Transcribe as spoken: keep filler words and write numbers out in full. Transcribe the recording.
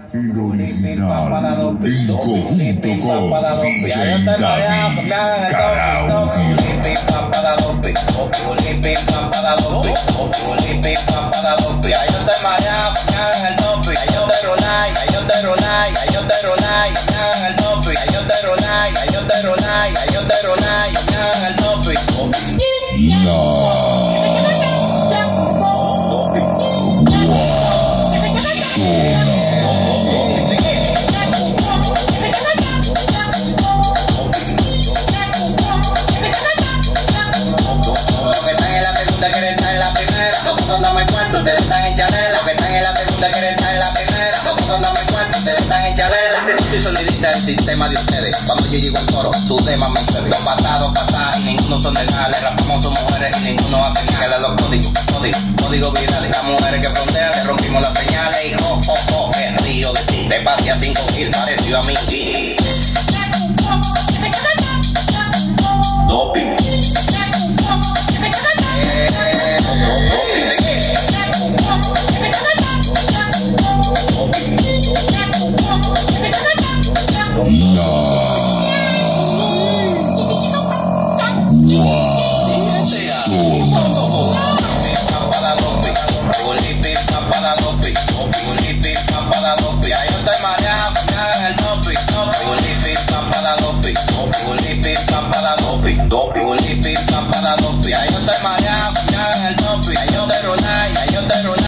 El original, en conjunto con D J David Karaoke. Ya yo te mareaba, ya en el topic. Ya yo te rolay, ya yo te rolay, ya yo te rolay, ya en el topic. Ya yo te rolay, ya yo te rolay, ya yo te rolay, ya en el topic. Ustedes están en chalela, que están en la segunda, quieren estar en la primera. Nosotros no me cuento, ustedes están en chalela. Soy sonidista del sistema de ustedes. Cuando yo llego al coro, tu tema me mueve. Los patados, patadas, y ninguno son de nada. Le rapamos son mujeres y ninguno hace ni que le los códigos, códigos, códigos virales. Las mujeres que frontean, le rompimos las señales. Y jo, jo, jo, el río de ti te pasé a cinco mil, pareció a mí.